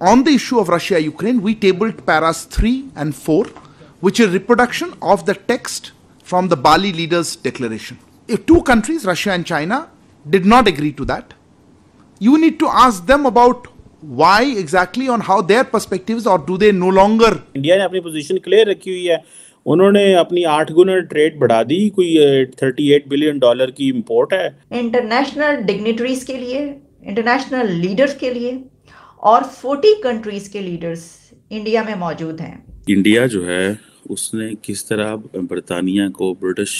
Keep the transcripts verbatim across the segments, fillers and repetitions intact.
on the issue of Russia-Ukraine, we tabled paras three and four, which is reproduction of the text from the Bali leaders' declaration. If two countries, Russia and China, did not agree to that, you need to ask them about why exactly, on how their perspectives, or do they no longer. India ने अपनी position clear रखी हुई है, उन्होंने अपनी आठ गुना trade बढ़ा दी, कोई अड़तीस बिलियन डॉलर की इंपोर्ट है। इंटरनेशनल डिग्निटरीज के लिए, इंटरनेशनल लीडर्स के लिए और चालीस कंट्रीज के लीडर्स इंडिया में मौजूद हैं। इंडिया जो है उसने किस तरह बरतानिया को, ब्रिटिश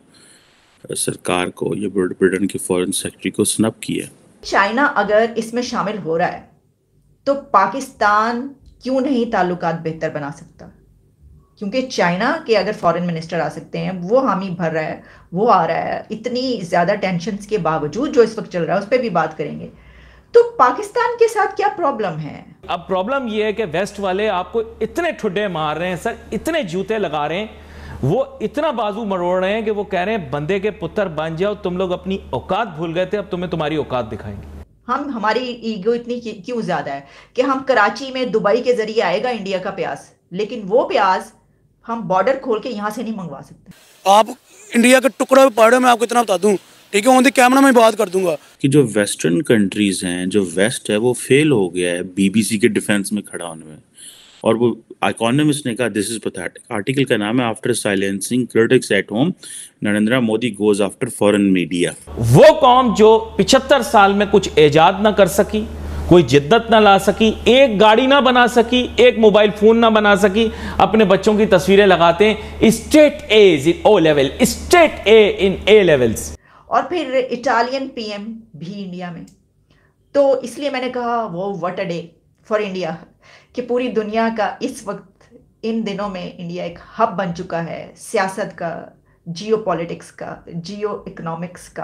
सरकार को, या ब्रिटेन के फॉरेन सेक्रेटरी को स्नब किया। चाइना अगर इसमें शामिल हो रहा है तो पाकिस्तान क्यों नहीं ताल्लुकात बेहतर बना सकता? क्योंकि चाइना के अगर फॉरेन मिनिस्टर आ सकते हैं, वो हामी भर रहा है, वो आ रहा है, इतनी ज़्यादा टेंशन्स के बावजूद जो इस वक्त चल रहा है उस पर भी बात करेंगे। तो पाकिस्तान के साथ क्या प्रॉब्लम है? अब प्रॉब्लम ये है कि वेस्ट वाले आपको इतने ठुड्डे मार रहे हैं सर, इतने जूते लगा रहे हैं, वो इतना बाजू मरोड़ रहे हैं कि वो कह रहे हैं बंदे के पुत्र बन जाओ, तुम लोग अपनी औकात भूल गए थे, अब तुम्हें तुम्हारी औकात दिखाएंगे। हम हमारी ईगो इतनी क्यों ज्यादा है कि हम कराची में दुबई के जरिए आएगा इंडिया का प्याज, लेकिन वो प्याज हम बॉर्डर खोल के यहाँ से नहीं मंगवा सकते। आप इंडिया के टुकड़ा पहाड़ों में आपको इतना बता दूं, ठीक है, ऑन द कैमरा में बात कर दूंगा कि जो वेस्टर्न कंट्रीज हैं, जो वेस्ट है, वो फेल हो गया है बीबीसी के डिफेंस में खड़ा होने में। और वो इकोनॉमिस्ट ने कहा दिस इज पैथेटिक। आर्टिकल का नाम है after silencing critics at home, Narendra Modi goes after foreign media. वो कौम जो पिछहत्तर साल में कुछ इजाद ना कर सकी, कोई जिद्दत ना ला सकी, एक गाड़ी ना बना सकी, एक मोबाइल फोन ना बना सकी, अपने बच्चों की तस्वीरें लगाते हैं straight A in O level, straight A in A levels, और फिर इटालियन पीएम भी इंडिया में। तो इसलिए मैंने कहा वो what a day for India, कि पूरी दुनिया का इस वक्त इन दिनों में इंडिया एक हब बन चुका है, सियासत का, जियो पॉलिटिक्स का, जियो इकोनॉमिक्स का।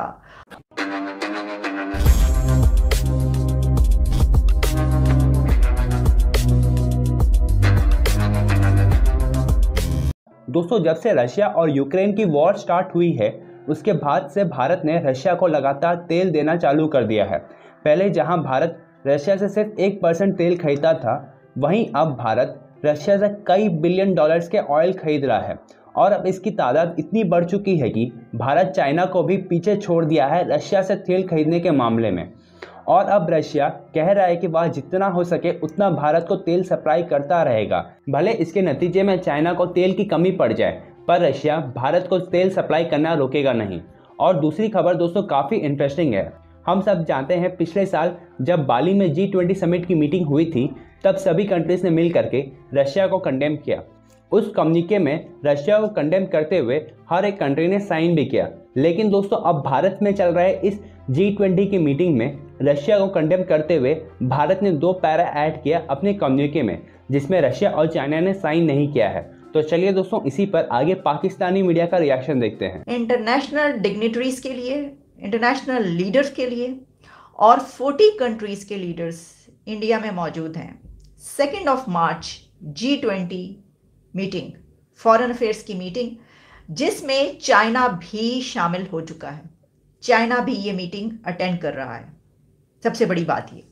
दोस्तों, जब से रशिया और यूक्रेन की वॉर स्टार्ट हुई है उसके बाद से भारत ने रशिया को लगातार तेल देना चालू कर दिया है। पहले जहां भारत रशिया से सिर्फ एक परसेंट तेल खरीदता था, वहीं अब भारत रशिया से कई बिलियन डॉलर्स के ऑयल खरीद रहा है और अब इसकी तादाद इतनी बढ़ चुकी है कि भारत चाइना को भी पीछे छोड़ दिया है रशिया से तेल खरीदने के मामले में। और अब रशिया कह रहा है कि वह जितना हो सके उतना भारत को तेल सप्लाई करता रहेगा, भले इसके नतीजे में चाइना को तेल की कमी पड़ जाए, पर रशिया भारत को तेल सप्लाई करना रोकेगा नहीं। और दूसरी खबर दोस्तों काफ़ी इंटरेस्टिंग है। हम सब जानते हैं पिछले साल जब बाली में जी ट्वेंटी समिट की मीटिंग हुई थी, तब सभी कंट्रीज ने मिल करके रशिया को कंडेम किया। उस कम्युनिके में रशिया को कंडेम करते हुए हर एक कंट्री ने साइन भी किया। लेकिन दोस्तों, अब भारत में चल रहे इस जी ट्वेंटी की मीटिंग में रशिया को कंडेम करते हुए भारत ने दो पैरा ऐड किया अपने कम्युनिके में, जिसमें रशिया और चाइना ने साइन नहीं किया है। तो चलिए दोस्तों, इसी पर आगे पाकिस्तानी मीडिया का रिएक्शन देखते हैं। इंटरनेशनल डिग्निटरीज के लिए, इंटरनेशनल लीडर्स के लिए और चालीस कंट्रीज के लीडर्स इंडिया में मौजूद हैं। Second of March G twenty meeting, foreign affairs की मीटिंग, जिसमें चाइना भी शामिल हो चुका है। चाइना भी ये मीटिंग अटेंड कर रहा है। सबसे बड़ी बात ये,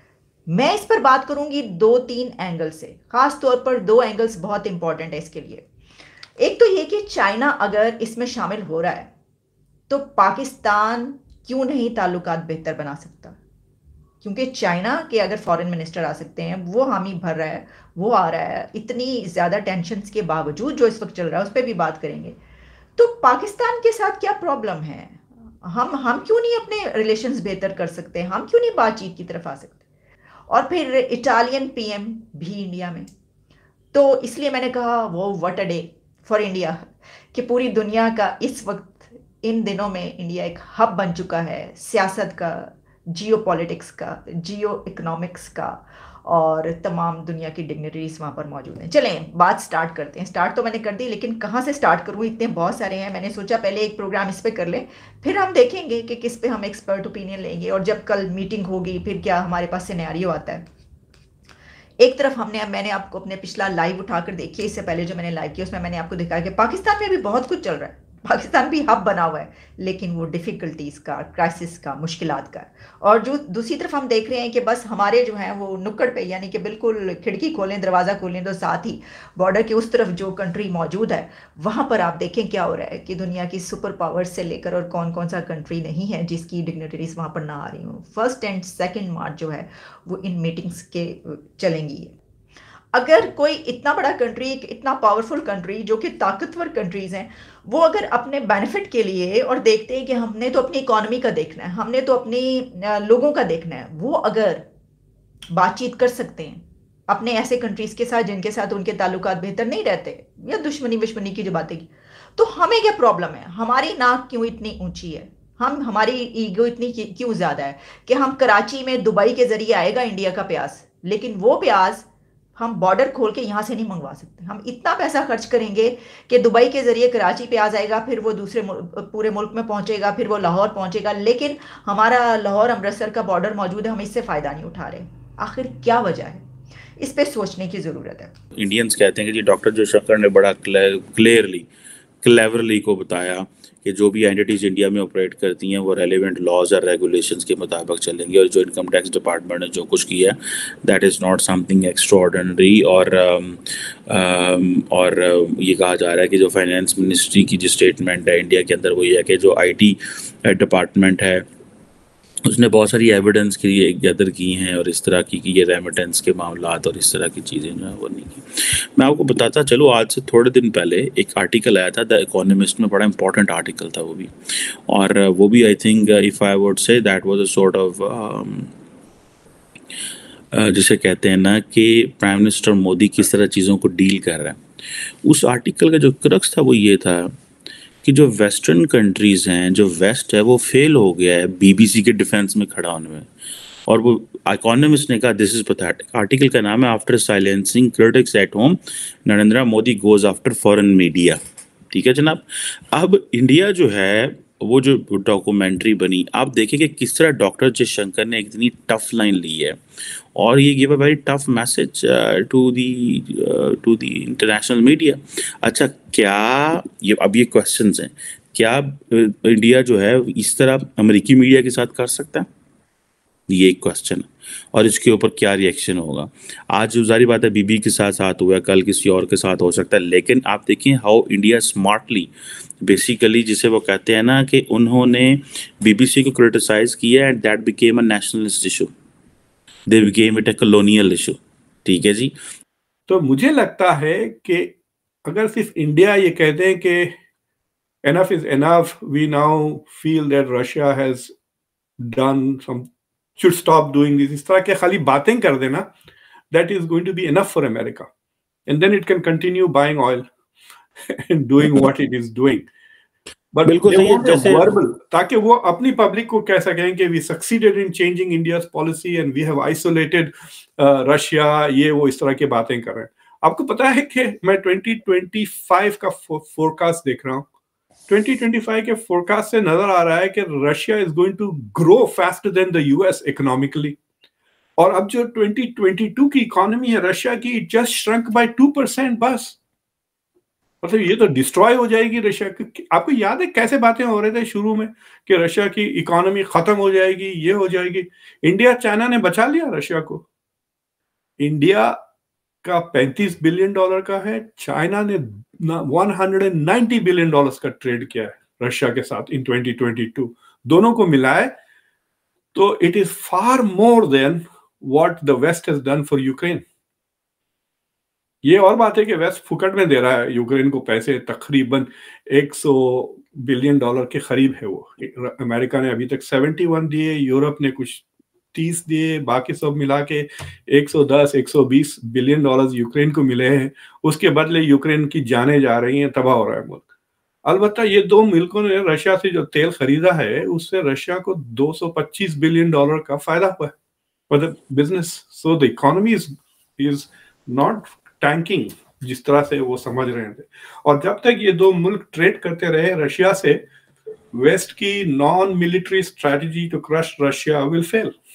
मैं इस पर बात करूंगी दो तीन एंगल से, खास तौर पर दो एंगल्स बहुत इंपॉर्टेंट है इसके लिए। एक तो ये कि चाइना अगर इसमें शामिल हो रहा है तो पाकिस्तान क्यों नहीं ताल्लुकात बेहतर बना सकता? क्योंकि चाइना के अगर फॉरेन मिनिस्टर आ सकते हैं, वो हामी भर रहा है, वो आ रहा है, इतनी ज़्यादा टेंशन्स के बावजूद जो इस वक्त चल रहा है उस पर भी बात करेंगे। तो पाकिस्तान के साथ क्या प्रॉब्लम है? हम हम क्यों नहीं अपने रिलेशंस बेहतर कर सकते? हम क्यों नहीं बातचीत की तरफ आ सकते? और फिर इटालियन पीएम भी इंडिया में। तो इसलिए मैंने कहा वो what a day for India, कि पूरी दुनिया का इस वक्त इन दिनों में इंडिया एक हब बन चुका है, सियासत का, जियो पॉलिटिक्स का, जियो इकोनॉमिक्स का, और तमाम दुनिया की डिग्निटरीज वहाँ पर मौजूद हैं। चलें बात स्टार्ट करते हैं। स्टार्ट तो मैंने कर दी, लेकिन कहाँ से स्टार्ट करूँ, इतने बहुत सारे हैं। मैंने सोचा पहले एक प्रोग्राम इस पे कर लें, फिर हम देखेंगे कि किस पे हम एक्सपर्ट ओपिनियन लेंगे, और जब कल मीटिंग होगी फिर क्या हमारे पास सिनेरियो आता है। एक तरफ हमने मैंने आपको अपने पिछला लाइव उठाकर देखिए, इससे पहले जो मैंने लाइव किया उसमें मैंने आपको दिखाया कि पाकिस्तान में भी बहुत कुछ चल रहा है, पाकिस्तान भी हब बना हुआ है, लेकिन वो डिफ़िकल्टीज़ का, क्राइसिस का, मुश्किलात का। और जो दूसरी तरफ हम देख रहे हैं कि बस हमारे जो हैं वो नुक्कड़ पे, यानी कि बिल्कुल खिड़की खोलें, दरवाज़ा खोलें तो साथ ही बॉर्डर के उस तरफ जो कंट्री मौजूद है, वहाँ पर आप देखें क्या हो रहा है कि दुनिया की सुपर पावर से लेकर और कौन कौन सा कंट्री नहीं है जिसकी डिग्निटरीज वहाँ पर ना आ रही हूँ। फर्स्ट एंड सेकेंड मार्च जो है वो इन मीटिंग्स के चलेंगी। अगर कोई इतना बड़ा कंट्री, इतना पावरफुल कंट्री जो कि ताकतवर कंट्रीज हैं, वो अगर अपने बेनिफिट के लिए और देखते हैं कि हमने तो अपनी इकोनॉमी का देखना है, हमने तो अपनी लोगों का देखना है, वो अगर बातचीत कर सकते हैं अपने ऐसे कंट्रीज के साथ जिनके साथ उनके ताल्लुकात बेहतर नहीं रहते या दुश्मनी दुश्मनी की जो बातें की, तो हमें क्या प्रॉब्लम है? हमारी नाक क्यों इतनी ऊंची है? हम हमारी ईगो इतनी क्यों ज्यादा है कि हम कराची में दुबई के जरिए आएगा इंडिया का प्याज, लेकिन वो प्याज हम बॉर्डर खोल के यहां से नहीं मंगवा सकते। हम इतना पैसा खर्च करेंगे कि दुबई के जरिए कराची प्याज आएगा, फिर वो दूसरे पूरे मुल्क में पहुंचेगा, फिर वो लाहौर पहुंचेगा, लेकिन हमारा लाहौर अमृतसर का बॉर्डर मौजूद है, हम इससे फायदा नहीं उठा रहे। आखिर क्या वजह है? इस पे सोचने की जरूरत है। इंडियंस कहते हैं कि जी डॉक्टर जयशंकर ने बड़ा क्लियरली क्लेवरली को बताया कि जो भी एंटिटीज इंडिया में ऑपरेट करती हैं वो रेलिवेंट लॉज और रेगुलेशंस के मुताबिक चलेंगी, और जो इनकम टैक्स डिपार्टमेंट ने जो कुछ किया that is not something extraordinary. और um, um, और uh, ये कहा जा रहा है कि जो फाइनेंस मिनिस्ट्री की जो स्टेटमेंट है इंडिया के अंदर वो ये है कि जो आईटी डिपार्टमेंट है उसने बहुत सारी एविडेंस की गैदर की हैं और इस तरह की कि ये रेमिटेंस के मामलात और इस तरह की चीज़ें जो है वो नहीं की। मैं आपको बताता चलो, आज से थोड़े दिन पहले एक आर्टिकल आया था द इकोनॉमिस्ट में, बड़ा इंपॉर्टेंट आर्टिकल था वो भी, और वो भी I think if I would say that was a sort of जिसे कहते हैं ना कि प्राइम मिनिस्टर मोदी किस तरह चीज़ों को डील कर रहा है। उस आर्टिकल का जो क्रक्स था वो ये था कि जो वेस्टर्न कंट्रीज़ हैं, जो वेस्ट है वो फेल हो गया है बीबीसी के डिफेंस में खड़ा होने में, और वो इकोनॉमिस्ट ने कहा दिस इज पैथेटिक। आर्टिकल का नाम है after silencing critics at home Narendra Modi goes after foreign media. ठीक है जनाब। अब इंडिया जो है वो जो डॉक्यूमेंट्री बनी, आप देखिए कि किस तरह डॉक्टर जयशंकर ने इतनी टफ लाइन ली है और ये give a very tough message to the to the international media. अच्छा, क्या ये अब ये क्वेश्चंस हैं, क्या इंडिया जो है इस तरह अमेरिकी मीडिया के साथ कर सकता है? ये एक क्वेश्चन है, और इसके ऊपर क्या रिएक्शन होगा। आज जारी बात है बीबी के साथ साथ हुआ, कल किसी और के साथ हो सकता है, लेकिन आप देखिए हाउ इंडिया स्मार्टली बेसिकली, जिसे वो कहते हैं ना कि उन्होंने बीबीसी को क्रिटिसाइज किया and that became a nationalist issue, they became it a colonial issue. ठीक है जी। तो मुझे लगता है कि अगर सिर्फ इंडिया ये कहते हैं कि enough is enough, we now feel that Russia has done some, should stop doing this, इस तरह के खाली बातें कर देना, that is going to be enough for America, and then it can continue buying oil and doing what it is doing. But बिल्कुल they सही है, want a जैसे verbal, ताकि वो अपनी पब्लिक को कह सकें कि we succeeded in changing India's policy and we have isolated uh, Russia, ये वो इस तरह की बातें कर रहे हैं। आपको पता है कि मैं twenty twenty-five का फोरकास्ट देख रहा हूँ। twenty twenty-five के फोरकास्ट से नजर आ रहा है कि Russia is going to grow faster than the US economically, और अब जो twenty twenty-two की इकोनॉमी है रशिया की, it just shrunk by two percent बस। मतलब ये तो डिस्ट्रॉय हो जाएगी रशिया की। आपको याद है कैसे बातें हो रहे थे शुरू में कि रशिया की इकोनॉमी खत्म हो जाएगी, ये हो जाएगी। इंडिया चाइना ने बचा लिया रशिया को। इंडिया का पैंतीस बिलियन डॉलर का है, चाइना ने one hundred ninety billion dollars का ट्रेड किया है रशिया के साथ इन twenty twenty-two। दोनों को मिलाए तो it is far more than what the west has done for Ukraine. ये और बात है कि वेस्ट फुकट में दे रहा है यूक्रेन को पैसे, तकरीबन one hundred बिलियन डॉलर के करीब है वो। अमेरिका ने अभी तक इकहत्तर दिए, यूरोप ने कुछ तीस दिए, बाकी सब मिला के one hundred ten one hundred twenty billion dollars Ukraine को मिले हैं। उसके बदले यूक्रेन की जानें जा रही हैं, तबाह हो रहा है मुल्क। अलबत्ता ये दो मुल्कों ने रशिया से जो तेल खरीदा है उससे रशिया को two hundred twenty-five billion dollar का फायदा हुआ है for the business. So the economy is is not tanking जिस तरह से वो समझ रहे थे। और जब तक ये दो मुल्क ट्रेड करते रहे रशिया से, वेस्ट की non military strategy to crush Russia will fail.